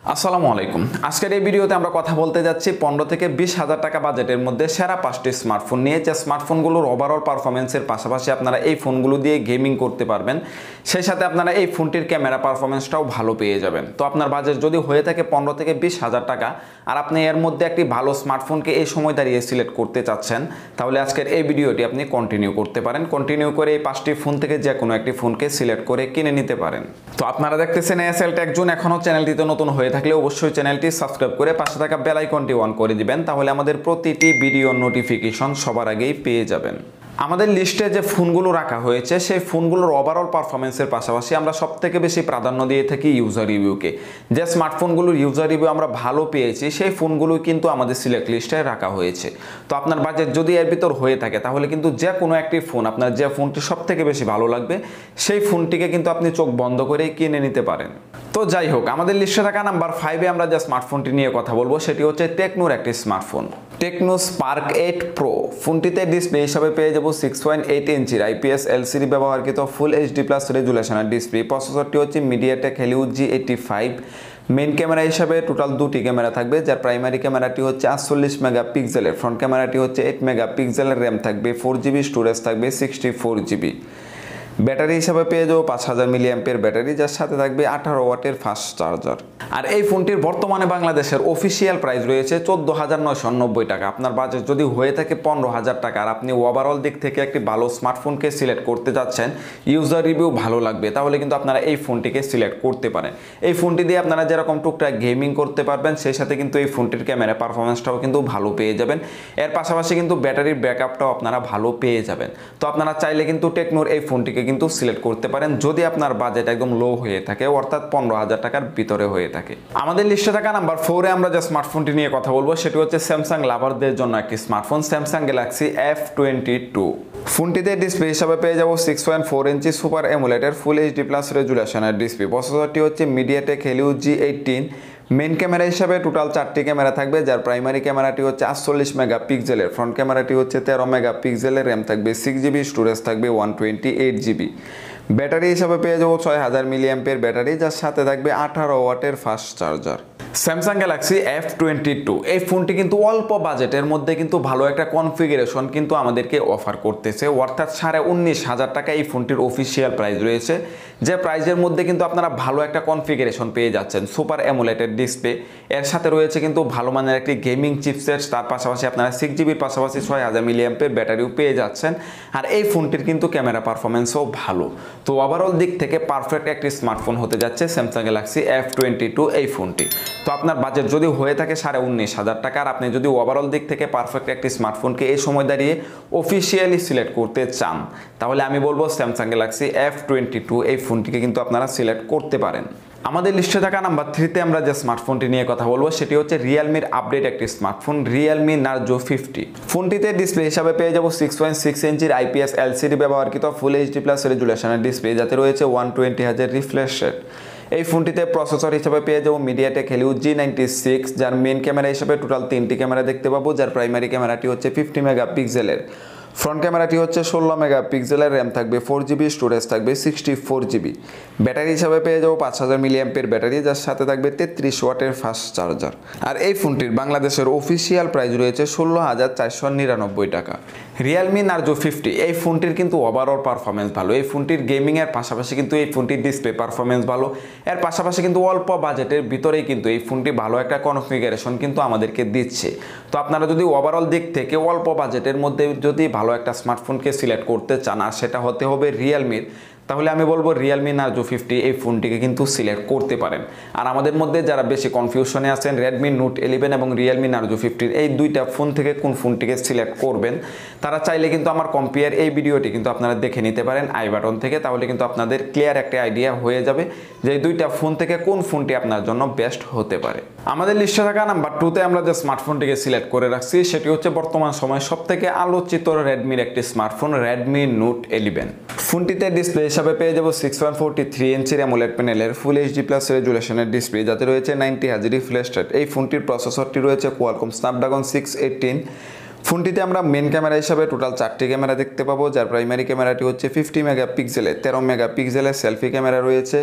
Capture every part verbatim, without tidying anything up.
আসসালামু আলাইকুম। আজকের এই ভিডিওতে আমরা কথা বলতে যাচ্ছি পনেরো থেকে বিশ হাজার টাকা বাজেটের মধ্যে সেরা পাঁচটি স্মার্টফোন নিয়ে, যে স্মার্টফোনগুলোর ওভারঅল পারফরমেন্সের পাশাপাশি আপনারা এই ফোনগুলো দিয়ে গেমিং করতে পারবেন, সেই সাথে আপনারা এই ফোনটির ক্যামেরা পারফরমেন্সটাও ভালো পেয়ে যাবেন। তো আপনার বাজেট যদি হয়ে থাকে পনেরো থেকে বিশ হাজার টাকা আর আপনি এর মধ্যে একটি ভালো স্মার্টফোনকে এই সময় দাঁড়িয়ে সিলেক্ট করতে চাচ্ছেন, তাহলে আজকের এই ভিডিওটি আপনি কন্টিনিউ করতে পারেন। কন্টিনিউ করে এই পাঁচটি ফোন থেকে যে কোনো একটি ফোনকে সিলেক্ট করে কিনে নিতে পারেন। তো আপনারা দেখতেছেন এসএল টেক জোন। এখনও চ্যানেলটিতে নতুন হয়ে থাকলে অবশ্যই চ্যানেলটি সাবস্ক্রাইব করে পাশে থাকা বেল আইকনটি অন করে দিবেন, তাহলে আমাদের প্রতিটি ভিডিও নোটিফিকেশন সবার আগেই পেয়ে যাবেন। আমাদের লিস্টে যে ফোনগুলো রাখা হয়েছে সেই ফোনগুলোর ওভারঅল পারফরমেন্সের পাশাপাশি আমরা সবথেকে বেশি প্রাধান্য দিয়ে থাকি ইউজার রিভিউকে। যে স্মার্টফোনগুলোর ইউজার রিভিউ আমরা ভালো পেয়েছি সেই ফোনগুলোই কিন্তু আমাদের সিলেক্ট লিস্টে রাখা হয়েছে। তো আপনার বাজেট যদি এর ভিতর হয়ে থাকে তাহলে কিন্তু যে কোনো একটি ফোন, আপনার যে ফোনটি সবথেকে বেশি ভালো লাগবে সেই ফোনটিকে কিন্তু আপনি চোখ বন্ধ করেই কিনে নিতে পারেন। তো যাই হোক, আমাদের লিস্টে থাকা নাম্বার ফাইভে আমরা যে স্মার্টফোনটি নিয়ে কথা বলবো সেটি হচ্ছে টেকনোর একটি smartphone, Tecno Spark eight Pro. ফোনটিতে ডিসপ্লে হিসাবে পেয়ে যাবো সিক্স পয়েন্ট এইট ইঞ্চির আইপিএস এলসিডি ব্যবহারকৃত ফুল এইচডি প্লাস রেজুলেশনের ডিসপ্লে। প্রসেসরটি হচ্ছে MediaTek Helio G eighty five. Main camera হিসাবে টোটাল দুটি ক্যামেরা থাকবে, যার প্রাইমারি ক্যামেরাটি হচ্ছে আটচল্লিশ মেগা পিক্সেলের, ফ্রন্ট ক্যামেরাটি হচ্ছে এইট মেগা পিক্সেলের, র্যাম থাকবে ফোর জিবি, স্টোরেজ থাকবে সিক্সটি ফোর জিবি। ব্যাটারি হিসাবে পেয়ে যাবো পাঁচ হাজার মিলি অ্যাম্পিয়ার ব্যাটারি, যার সাথে থাকবে আঠারো ওয়াটের ফাস্ট চার্জার। আর এই ফোনটির বর্তমানে বাংলাদেশের অফিসিয়াল প্রাইস রয়েছে চোদ্দ হাজার নয়শো নব্বই টাকা। আপনার বাজেট যদি হয়ে থাকে পনেরো হাজার টাকা আর আপনি ওভারঅল দিক থেকে একটি ভালো স্মার্টফোনকে সিলেক্ট করতে যাচ্ছেন, ইউজার রিভিউ ভালো লাগবে, তাহলে কিন্তু আপনারা এই ফোনটিকে সিলেক্ট করতে পারেন। এই ফোনটি দিয়ে আপনারা যেরকম টুকটাক গেমিং করতে পারবেন, সেই সাথে কিন্তু এই ফোনটির ক্যামেরা পারফরমেন্সটাও কিন্তু ভালো পেয়ে যাবেন। এর পাশাপাশি কিন্তু ব্যাটারির ব্যাকআপটাও আপনারা ভালো পেয়ে যাবেন। তো আপনারা চাইলে কিন্তু টেকনোর এই ফোনটিকে কিন্তু সিলেক্ট করতে পারেন যদি আপনার বাজেট একদম লো হয়ে থাকে, অর্থাৎ পনেরো হাজার টাকার ভিতরে হয়ে থাকে। আমাদের লিস্টে থাকা নাম্বার ফোরে আমরা যে স্মার্টফোনটি নিয়ে কথা বলবো সেটি হচ্ছে স্যামসাং লাভারদের জন্য একটি smartphone, Samsung Galaxy F twenty two. ফোনটিতে ডিসপ্লে হিসাবে পেয়ে যাবো six point four inch super এমুলেটের ফুল এইচডি প্লাস রেজুলেশনের ডিসপ্লে। প্রসেসরটি হচ্ছে MediaTek Helio G eighteen. Main camera হিসাবে টোটাল চারটি ক্যামেরা থাকবে, যার প্রাইমারি ক্যামেরাটি হচ্ছে আটচল্লিশ মেগা পিক্সেলের, ফ্রন্ট ক্যামেরাটি হচ্ছে তেরো মেগা পিক্সেলের, র্যাম থাকবে সিক্স জিবি, স্টোরেজ থাকবে one twenty eight GB. Battery হিসাবে পেয়ে যাবো ছয় হাজার মিলি অ্যাম্পিয়ার ব্যাটারি, যার সাথে থাকবে আঠারো ওয়াটের fast charger. Samsung Galaxy F twenty two এই ফোনটি কিন্তু অল্প বাজেটের মধ্যে কিন্তু ভালো একটা কনফিগারেশন কিন্তু আমাদেরকে অফার করতেছে, অর্থাৎ সাড়ে উনিশ হাজার টাকা এই ফোনটির অফিসিয়াল প্রাইস রয়েছে। যে প্রাইজের মধ্যে কিন্তু আপনারা ভালো একটা কনফিগারেশন পেয়ে যাচ্ছেন, সুপার অ্যামোলেটেড ডিসপ্লে, এর সাথে রয়েছে কিন্তু ভালো মানের একটি গেমিং চিপসেট, তার পাশাপাশি আপনারা সিক্স জিবির পাশাপাশি ছয় হাজার মিলি অ্যাম্পিয়ার ব্যাটারিও পেয়ে যাচ্ছেন। আর এই ফোনটির কিন্তু ক্যামেরা পারফরমেন্সও ভালো। তো ওভারঅল দিক থেকে পারফেক্ট একটি স্মার্টফোন হতে যাচ্ছে Samsung Galaxy F twenty two এই ফোনটি। তো আপনার বাজেট যদি হয়ে থাকে সাড়ে উনিশ হাজার টাকা আর আপনি যদি ওভারঅল দিক থেকে পারফেক্ট একটি স্মার্টফোনকে এই সময় দাঁড়িয়ে অফিসিয়ালি সিলেক্ট করতে চান, তাহলে আমি বলবো Samsung Galaxy F twenty two এই ফোনটিকে কিন্তু আপনারা সিলেক্ট করতে পারেন। আমাদের লিস্টে থাকা নাম্বার থ্রিতে আমরা যে স্মার্টফোনটি নিয়ে কথা বলবো সেটি হচ্ছে রিয়েলমির আপডেট একটি স্মার্টফোন, রিয়েলমি নার্জো ফিফটি। ফোনটিতে ডিসপ্লে হিসাবে পেয়ে যাবো সিক্স পয়েন্ট সিক্স ইঞ্চির আইপিএস এলসিডি ব্যবহারকৃত ফুল এইচডি প্লাস রেজুলেশনের ডিসপ্লে, যাতে রয়েছে ওয়ান টোয়েন্টি হাজার রিফ্রেশ রেট। এই ফোনটিতে প্রসেসর হিসেবে পেয়ে যাবো MediaTek Helio G ninety six, যার মেইন ক্যামেরা হিসেবে টোটাল তিনটি ক্যামেরা দেখতে পাবো, যার প্রাইমারি ক্যামেরাটি হচ্ছে ফিফটি মেগা পিক্সেলের, ফ্রন্ট ক্যামেরাটি হচ্ছে ষোলো মেগা পিক্সেলের, র্যাম থাকবে ফোর জিবি, স্টোরেজ থাকবে সিক্সটি ফোর জিবি। ব্যাটারি হিসাবে পেয়ে যাবো পাঁচ হাজার মিলি অ্যাম্পিয়ার ব্যাটারি, যার সাথে থাকবে তেত্রিশ ওয়াটের ফাস্ট চার্জার। আর এই ফোনটির বাংলাদেশের অফিসিয়াল প্রাইস রয়েছে ষোলো হাজার চারশো নিরানব্বই টাকা। রিয়েলমি নার্জো ফিফটি এই ফোনটির কিন্তু ওভারঅল পারফরমেন্স ভালো। এই ফোনটির গেমিংয়ের পাশাপাশি কিন্তু এই ফোনটির ডিসপ্লে পারফরমেন্স ভালো। এর পাশাপাশি কিন্তু অল্প বাজেটের ভিতরেই কিন্তু এই ফোনটি ভালো একটা কনফিগারেশন কিন্তু আমাদেরকে দিচ্ছে। তো আপনারা যদি ওভারঅল দিক থেকে অল্প বাজেটের মধ্যে যদি ভালো একটা স্মার্টফোনকে সিলেক্ট করতে চান আর সেটা হতে হবে রিয়েলমির, তাহলে আমি বলবো রিয়েলমি নার্জো ফিফটি এই ফোনটিকে কিন্তু সিলেক্ট করতে পারেন। আর আমাদের মধ্যে যারা বেশি কনফিউশনে আছেন রেডমি নোট ইলেভেন এবং রিয়েলমি নার্জো ফিফটির এই দুইটা ফোন থেকে কোন ফোনটিকে সিলেক্ট করবেন, তারা চাইলে কিন্তু আমার কম্পেয়ার এই ভিডিওটি কিন্তু আপনারা দেখে নিতে পারেন আই বাটন থেকে, তাহলে কিন্তু আপনাদের ক্লিয়ার একটা আইডিয়া হয়ে যাবে যে এই দুইটা ফোন থেকে কোন ফোনটি আপনার জন্য বেস্ট হতে পারে। আমাদের লিস্টে থাকা নাম্বার টুতে আমরা যে স্মার্টফোনটিকে সিলেক্ট করে রাখছি সেটি হচ্ছে বর্তমান সময়ে সব থেকে আলোচিত রেডমির একটি স্মার্টফোন, রেডমি নোট ইলেভেন। ফোনটিতে ডিসপ্লে হিসাবে পেয়ে যাবো সিক্স পয়েন্ট ফোরটি থ্রি ইঞ্চির অ্যামোলেড প্যানেলের ফুল এইচডি প্লাস রেজুলেশনের ডিসপ্লে, যাতে রয়েছে নাইনটি হাজার রিফ্রেশ রেট। এই ফোনটির প্রসেসরটি রয়েছে কোয়ালকম স্ন্যাপড্রাগন সিক্স এইটিন। ফোনটিতে আমরা মেন ক্যামেরা হিসাবে টোটাল চারটি ক্যামেরা দেখতে পাবো, যার প্রাইমারি ক্যামেরাটি হচ্ছে ফিফটি মেগা পিক্সেলের, তেরো মেগা পিক্সেলের সেলফি ক্যামেরা রয়েছে।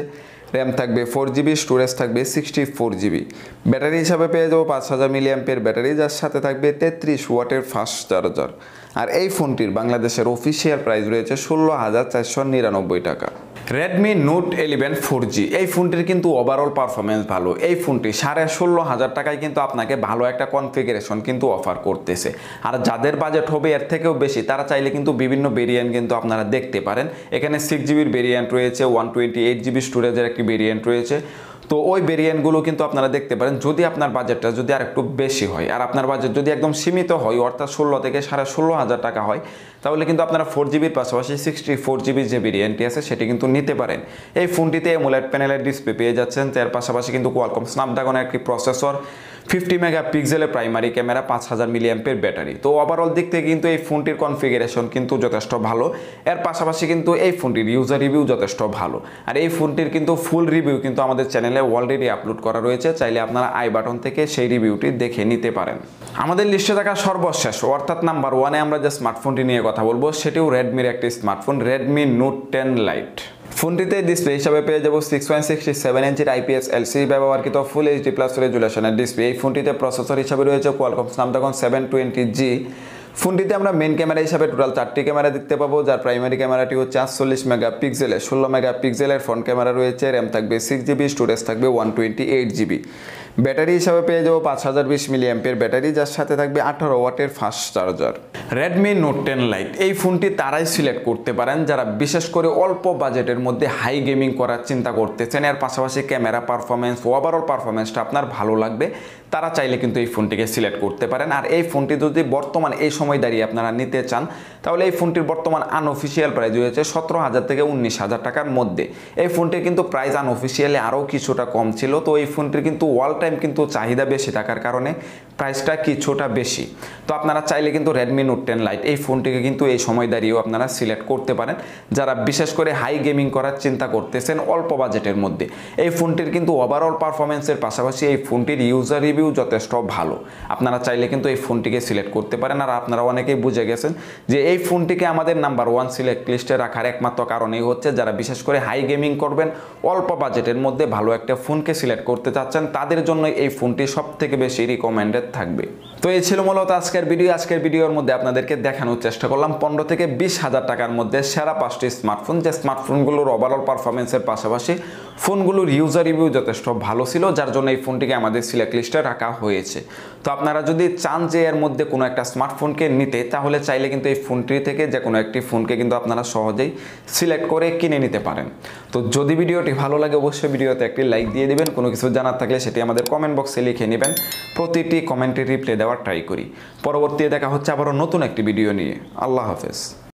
র্যাম থাকবে ফোর জিবি, স্টোরেজ থাকবে সিক্সটি ফোর জিবি। ব্যাটারি হিসাবে পেয়ে যাবো পাঁচ হাজার মিলি অ্যাম্পিয়ার ব্যাটারি, যার সাথে থাকবে তেত্রিশ ওয়াটের ফাস্ট চার্জার। আর এই ফোনটির বাংলাদেশের অফিসিয়াল প্রাইস রয়েছে ষোলো হাজার চারশো নিরানব্বই টাকা। Redmi Note eleven four G, এই ফোনটির কিন্তু ওভারঅল পারফরমেন্স ভালো। এই ফোনটি সাড়ে ষোলো হাজার টাকায় কিন্তু আপনাকে ভালো একটা কনফিগারেশন কিন্তু অফার করতেছে। আর যাদের বাজেট হবে এর থেকেও বেশি, তারা চাইলে কিন্তু বিভিন্ন ভেরিয়েন্ট কিন্তু আপনারা দেখতে পারেন। এখানে সিক্স জিবির ভেরিয়েন্ট রয়েছে, ওয়ান টোয়েন্টি এইট জিবি স্টোরেজের একটি ভেরিয়েন্ট রয়েছে। তো ওই ভেরিয়েন্টগুলো কিন্তু আপনারা দেখতে পারেন যদি আপনার বাজেটটা যদি আর একটু বেশি হয়। আর আপনার বাজেট যদি একদম সীমিত হয়, অর্থাৎ ষোলো থেকে সাড়ে ষোলো হাজার টাকা হয়, তাহলে কিন্তু আপনারা ফোর জিবির পাশাপাশি সিক্সটি ফোর জিবির যে ভেরিয়েন্টটি আছে সেটি কিন্তু নিতে পারেন। এই ফোনটিতে অ্যামোলেড প্যানেলের ডিসপ্লে পেয়ে যাচ্ছেন, তার পাশাপাশি কিন্তু কোয়ালকম স্ন্যাপড্রাগনের একটি প্রসেসর, ফিফটি মেগা পিক্সেলের প্রাইমারি ক্যামেরা, পাঁচ হাজার মিলি অ্যাম্পিয়ার ব্যাটারি। তো ওভারঅল দিক থেকে কিন্তু এই ফোনটির কনফিগারেশন কিন্তু যথেষ্ট ভালো। এর পাশাপাশি কিন্তু এই ফোনটির ইউজার রিভিউ যথেষ্ট ভালো। আর এই ফোনটির কিন্তু ফুল রিভিউ কিন্তু আমাদের চ্যানেলে অলরেডি আপলোড করা রয়েছে, চাইলে আপনারা আই বাটন থেকে সেই রিভিউটি দেখে নিতে পারেন। আমাদের লিস্টে থাকা সর্বশেষ অর্থাৎ নাম্বার ওয়ানে আমরা যে স্মার্টফোনটি নিয়ে কথা বলবো সেটিও রেডমির একটি smartphone, Redmi Note ten Lite. ফোনটিতে ডিসপ্লে হিসাবে পেয়ে যাবো সিক্স পয়েন্ট সিক্সটি সেভেন ইঞ্চির আইপিএস এলসিডি ব্যবহারকৃত ফুল এইচডি প্লাস রেজুলেশনের ডিসপ্লে। এই ফোনটিতে প্রসেসর হিসাবে রয়েছে Qualcomm Snapdragon seven twenty G. ফোনটিতে আমরা মেন ক্যামেরা হিসাবে টোটাল চারটি ক্যামেরা দেখতে পাবো, যার প্রাইমারি ক্যামেরাটি হচ্ছে আটচল্লিশ মেগা পিক্সেলের, ষোলো মেগা পিক্সেলের ফ্রন্ট ক্যামেরা রয়েছে, র্যাম থাকবে সিক্স জিবি, স্টোরেজ থাকবে one twenty eight GB. Battery হিসাবে পেয়ে যাবো পাঁচ হাজার বিশ মিলি অ্যাম্পিয়ার ব্যাটারি, যার সাথে থাকবে আঠারো ওয়াটের fast charger. Redmi Note ten Lite, এই ফোনটি তারাই সিলেক্ট করতে পারেন যারা বিশেষ করে অল্প বাজেটের মধ্যে হাই গেমিং করার চিন্তা করতেছেন। এর পাশাপাশি ক্যামেরা পারফরমেন্স, ওভারঅল পারফরমেন্সটা আপনার ভালো লাগবে, তারা চাইলে কিন্তু এই ফোনটিকে সিলেক্ট করতে পারেন। আর এই ফোনটি যদি বর্তমান এই সময় দাঁড়িয়ে আপনারা নিতে চান, তাহলে এই ফোনটির বর্তমান আনঅফিসিয়াল প্রাইস রয়েছে সতেরো হাজার থেকে উনিশ হাজার টাকার মধ্যে। এই ফোনটির কিন্তু প্রাইস আনঅফিসিয়ালি আরও কিছুটা কম ছিল। তো এই ফোনটির কিন্তু অল টাইম কিন্তু চাহিদা বেশি থাকার কারণে প্রাইসটা কিছুটা বেশি। তো আপনারা চাইলে কিন্তু রেডমি নোট টেন লাইট এই ফোনটিকে কিন্তু এই সময় দাঁড়িয়েও আপনারা সিলেক্ট করতে পারেন, যারা বিশেষ করে হাই গেমিং করার চিন্তা করতেছেন অল্প বাজেটের মধ্যে। এই ফোনটির কিন্তু ওভারঅল পারফরমেন্সের পাশাপাশি এই ফোনটির ইউজার রিভিউ যথেষ্ট ভালো। আপনারা চাইলে কিন্তু এই ফোনটিকে সিলেক্ট করতে পারেন। আর আপনারা অনেকেই বুঝে গেছেন যে এই ফোনটিকে আমাদের নাম্বার ওয়ান সিলেক্ট লিস্টে রাখার একমাত্র কারণেই হচ্ছে যারা বিশেষ করে হাই গেমিং করবেন, অল্প বাজেটের মধ্যে ভালো একটা ফোনকে সিলেক্ট করতে চাচ্ছেন, তাদের জন্য এই ফোনটি সব থেকে বেশি রিকমেন্ডেড থাকবে। তো এই ছিল মূলত আজকের ভিডিও। আজকের ভিডিওর মধ্যে আপনাদেরকে দেখানোর চেষ্টা করলাম পনেরো থেকে বিশ হাজার টাকার মধ্যে সেরা পাঁচটি স্মার্টফোন, যে স্মার্টফোনগুলোর ওভারঅল পারফরমেন্সের পাশাপাশি ফোনগুলোর ইউজার রিভিউ যথেষ্ট ভালো ছিল, যার জন্য এই ফোনটিকে আমাদের সিলেক্ট লিস্টে রাখা হয়েছে। তো আপনারা যদি চান যে এর মধ্যে কোনো একটা স্মার্টফোনকে নিতে, তাহলে চাইলে কিন্তু এই ফোনটি থেকে যে কোনো একটি ফোনকে কিন্তু আপনারা সহজেই সিলেক্ট করে কিনে নিতে পারেন। তো যদি ভিডিওটি ভালো লাগে অবশ্যই ভিডিওতে একটি লাইক দিয়ে দিবেন। কোনো কিছু জানার থাকলে সেটি আমাদের কমেন্ট বক্সে লিখে নেবেন, প্রতিটি কমেন্টে রিপ্লাই দেওয়ার ট্রাই করি। পরবর্তীতে দেখা হচ্ছে আবারও নতুন একটি ভিডিও নিয়ে। আল্লাহ হাফেজ।